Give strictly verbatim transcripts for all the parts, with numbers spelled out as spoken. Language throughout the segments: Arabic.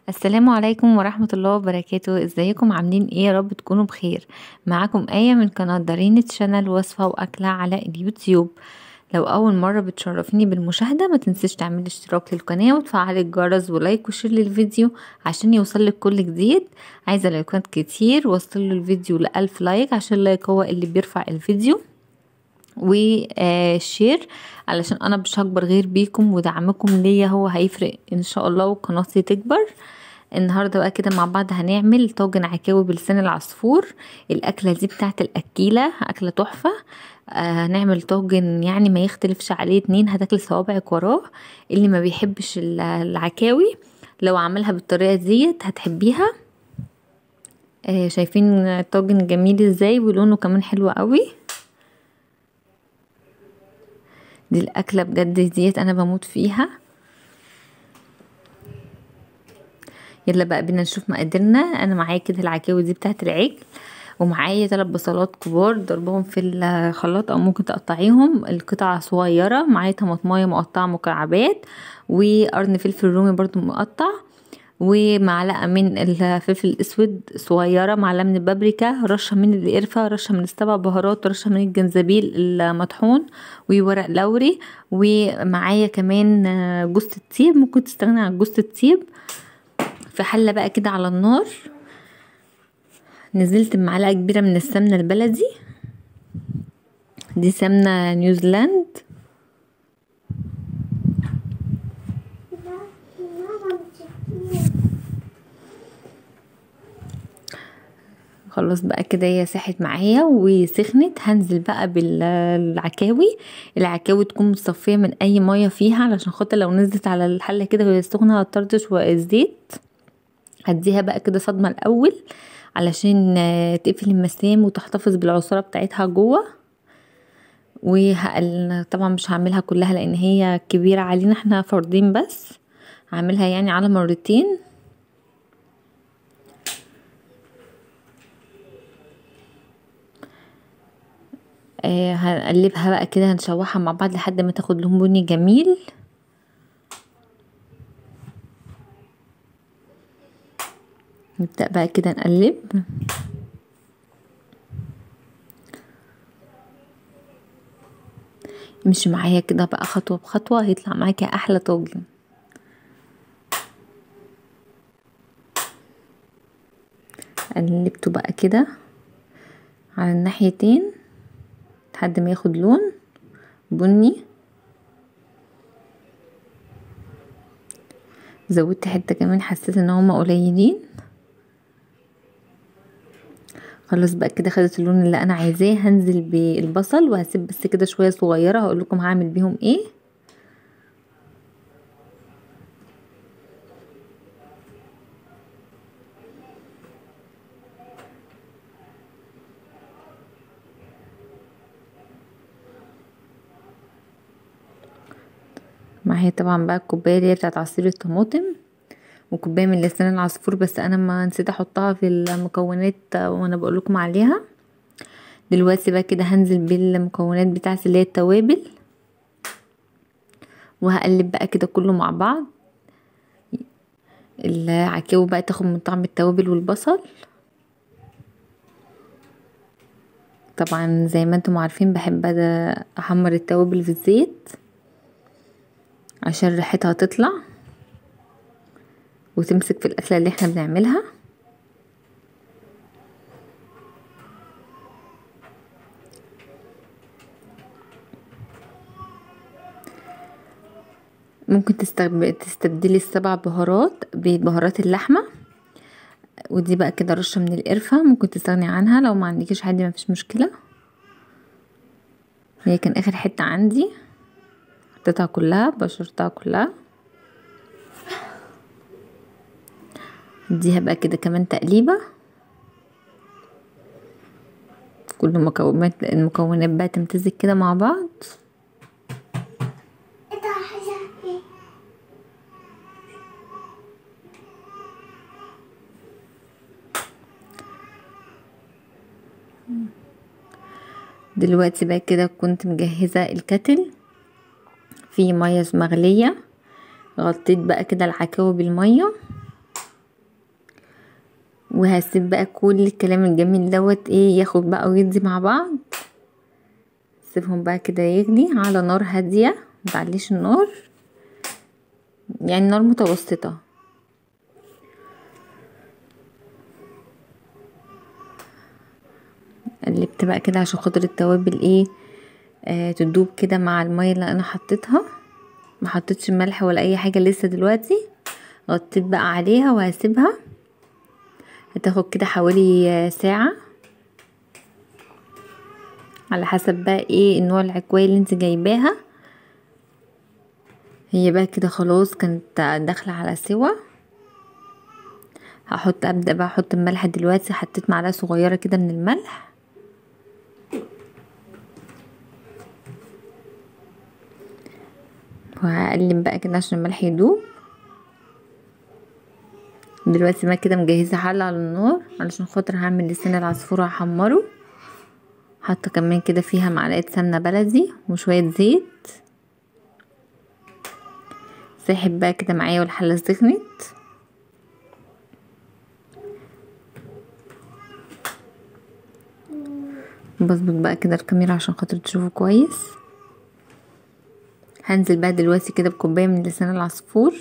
السلام عليكم ورحمة الله وبركاته. ازيكم عاملين ايه؟ يا رب تكونوا بخير. معاكم آية من قناة دارين تشانل، وصفة واكلة على اليوتيوب. لو اول مرة بتشرفيني بالمشاهدة ما تنسيش تعملي اشتراك للقناة وتفعلي الجرس ولايك وشير للفيديو عشان يوصلك كل جديد. عايزة لايكات كتير، وصلوا الفيديو لألف لايك عشان اللايك هو اللي بيرفع الفيديو وشير، علشان انا مش هكبر غير بيكم، ودعمكم ليا هو هيفرق ان شاء الله وقناتي تكبر. النهارده بقى كده مع بعض هنعمل طاجن عكاوي بلسان العصفور. الاكله دي بتاعت الاكيله، اكله تحفه. آه هنعمل طاجن يعني ما يختلفش عليه اتنين، هتاكل صوابعك وراه. اللي ما بيحبش العكاوي لو عملها بالطريقه ديت هتحبيها. آه شايفين الطاجن جميل ازاي ولونه كمان حلو قوي. دي الاكله بجد ديت انا بموت فيها. يلا بقى بينا نشوف مقاديرنا. انا معايا كده العكاوي دي بتاعت العجل، ومعايا ثلاث بصلات كبار ضربهم في الخلاط او ممكن تقطعيهم القطع صغيره. معايا طماطمايه مقطعه مكعبات، وقرن فلفل رومي برضو مقطع، ومعلقه من الفلفل الاسود صغيره، معلقه من البابريكا، رشه من القرفه، رشه من السبع بهارات، رشه من الجنزبيل المطحون، وورق لوري. ومعايا كمان جوز الطيب، ممكن تستغني عن جوز الطيب. في حله بقى كده على النار نزلت بمعلقه كبيره من السمنه البلدي، دي سمنه نيوزيلاند. خلاص بقى كده هي ساحت معايا وسخنت. هنزل بقى بالعكاوي. العكاوي تكون متصفيه من اي ميه فيها، علشان خاطر لو نزلت على الحله كده وهي سخنه هتطرطش والزيت. هديها بقى كده صدمه الاول علشان تقفل المسام وتحتفظ بالعصاره بتاعتها جوه. وهقل طبعا مش هعملها كلها لان هي كبيره علينا احنا فردين بس، هعملها يعني على مرتين. آه هنقلبها بقى كده، هنشوحها مع بعض لحد ما تاخد لون بني جميل. نبدأ بقى كده نقلب. امشي معايا كده بقى خطوة بخطوة، هيطلع معاكي احلى طاجن. قلبته بقى كده على الناحيتين لحد ما ياخد لون بني. زودت حتة كمان، حسيت ان هما قليلين. خلاص بقى كده خدت اللون اللي انا عايزاه. هنزل بالبصل وهسيب بس كده شوية صغيرة، هقول لكم هعمل بيهم ايه. معايا طبعا بقى الكوبايه اللي هي بتاعت عصير الطماطم، وكوبايه من لسان العصفور، بس انا ما نسيت احطها في المكونات وانا بقول لكم عليها. دلوقتي بقى كده هنزل بالمكونات بتاعتي اللي هي التوابل، وهقلب بقى كده كله مع بعض. العكاوي بقى تاخد من طعم التوابل والبصل. طبعا زي ما انتم عارفين بحب احمر التوابل في الزيت عشان ريحتها تطلع وتمسك في الاكله اللي احنا بنعملها. ممكن تستبدلي السبع بهارات ببهارات اللحمه، ودي بقى كده رشه من القرفه ممكن تستغني عنها لو ما عندكيش عادي، ما فيش مشكله. هي كان اخر حته عندي، حطيتها كلها بشرتها كلها. اديها بقى كده كمان تقليبه. كل المكونات المكونات بقى تمتزج كده مع بعض. دلوقتي بقى كده كنت مجهزه الكتل في ميه مغليه، غطيت بقى كده العكاوي بالميه وهسيب بقى كل الكلام الجميل دوت ايه ياخد بقى ويدي مع بعض. سيبهم بقى كده يغلي على نار هاديه، متعليش النار، يعني نار متوسطه. قلبت بقى كده عشان خاطر التوابل ايه آه تدوب كده مع الميه اللي انا حطيتها. ما حطيتش ملح ولا اي حاجه لسه دلوقتي. غطيت بقى عليها وهسيبها هتاخد كده حوالي ساعه، على حسب بقى ايه النوع العكوايه اللي انت جايباها. هي بقى كده خلاص كانت داخله على سوا. هحط ابدا بقى احط الملح دلوقتي. حطيت معلقه صغيره كده من الملح، وهقلب بقى كده عشان الملح يدوب. دلوقتي بقى كده مجهزه حله على النار علشان خاطر هعمل لسان العصفور هحمره. حاطه كمان كده فيها معلقه سمنه بلدي وشويه زيت. ساحب بقى كده معايا والحله سخنت. بظبط بقى كده الكاميرا عشان خاطر تشوفه كويس. هنزل بقى دلوقتي كده بكوبايه من لسان العصفور،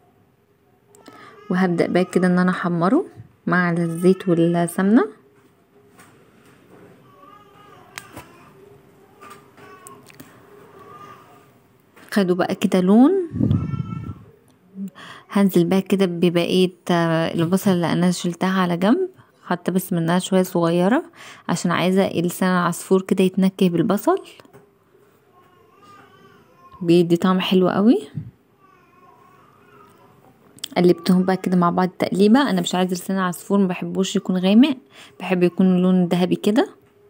وهبدأ بقى كده ان انا احمره مع الزيت والسمنة. خدوا بقى كده لون. هنزل بقى كده ببقية البصل اللي انا شلتها على جنب، حتى بس منها شوية صغيرة عشان عايزة لسان العصفور كده يتنكه بالبصل، بيدي طعم حلو قوي. قلبتهم بقى كده مع بعض تقليبه. انا مش عايزه لسان العصفور ما بحبوش يكون غامق، بحب يكون لون ذهبي كده.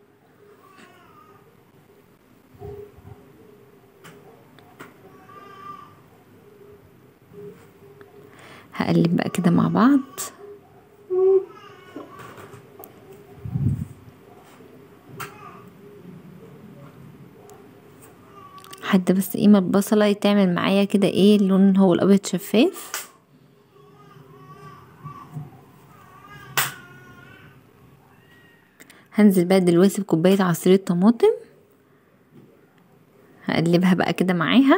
هقلب بقى كده مع بعض. حتى بس ايه ما البصله يتعمل معايا كده ايه اللون هو الابيض شفاف. هنزل بقى دلوقتي بكوبايه عصير طماطم، هقلبها بقى كده معاها.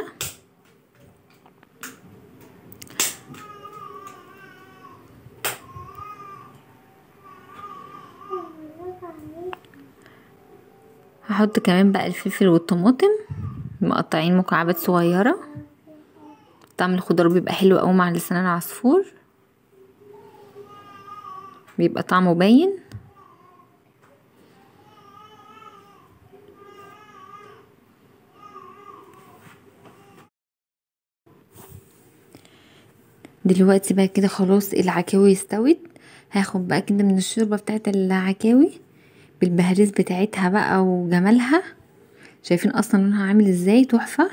هحط كمان بقى الفلفل والطماطم مقطعين مكعبات صغيره. طعم الخضار بيبقى حلو قوي مع لسان العصفور، بيبقى طعمه باين. دلوقتي بقى كده خلاص العكاوي استوت. هاخد بقى كده من الشوربه بتاعت العكاوي بالبهاريز بتاعتها بقى وجمالها. شايفين اصلا لونها عامل ازاي تحفه.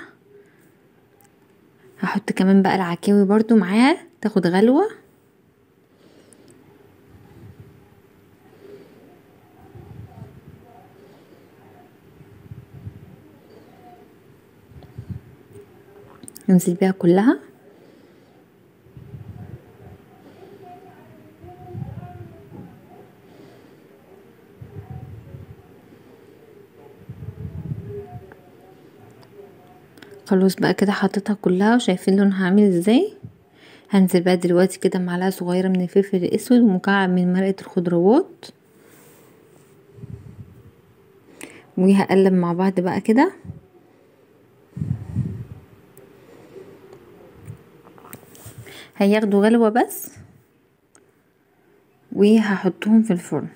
هحط كمان بقى العكاوي برضو معاها تاخد غلوه. انزل بيها كلها. خلاص بقى كده حطيتها كلها وشايفين لونها عامل ازاي. هنزل بقى دلوقتي كده معلقه صغيره من الفلفل الاسود ومكعب من مرقه الخضروات، وهقلب مع بعض بقى كده. هياخدوا غلوه بس وهحطهم في الفرن.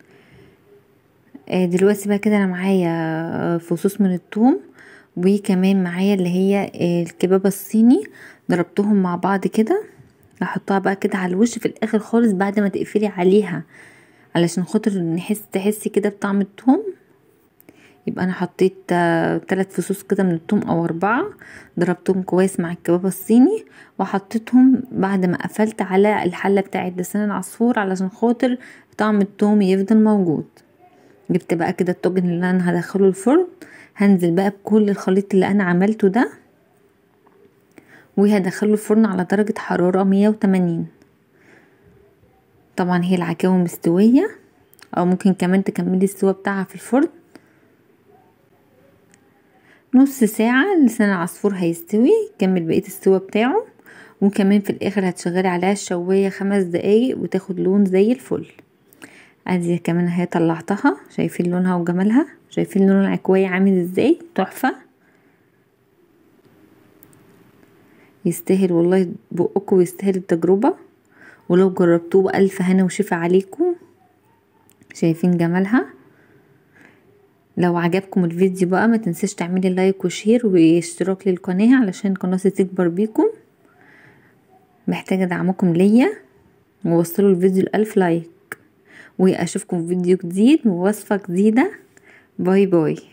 آه دلوقتي بقى كده انا معايا فصوص من الثوم، وكمان معايا اللي هي الكبابه الصيني ضربتهم مع بعض كده. هحطها بقى كده على الوش في الاخر خالص بعد ما تقفلي عليها علشان خاطر نحس تحسي كده بطعم الثوم. يبقى انا حطيت ثلاث فصوص كده من الثوم او اربعة، ضربتهم كويس مع الكبابه الصيني وحطيتهم بعد ما قفلت على الحله بتاعه لسان العصفور علشان خاطر طعم الثوم يفضل موجود. جبت بقى كده الطاجن اللي انا هدخله الفرن. هنزل بقى بكل الخليط اللي انا عملته ده وهدخله الفرن على درجه حراره مية وتمانين. طبعا هي العكاوي مستوية، او ممكن كمان تكملي السوا بتاعها في الفرن نص ساعة. لسان العصفور هيستوي، كمل بقية السوا بتاعه، وكمان في الاخر هتشغلي عليها الشواية خمس دقايق وتاخد لون زي الفل. ادي كمان اهي طلعتها، شايفين لونها وجمالها، شايفين لون العكواية عامل ازاي تحفة. يستاهل والله بقكم ويستاهل التجربة، ولو جربتوه بألف هنا وشفا عليكم. شايفين جمالها. لو عجبكم الفيديو بقى ما تنسيش تعملي لايك وشير واشتراك للقناة علشان قناتي تكبر بيكم. محتاجة دعمكم ليا، ووصلوا الفيديو لألف لايك، واشوفكم في فيديو جديد ووصفة جديدة. باي باي.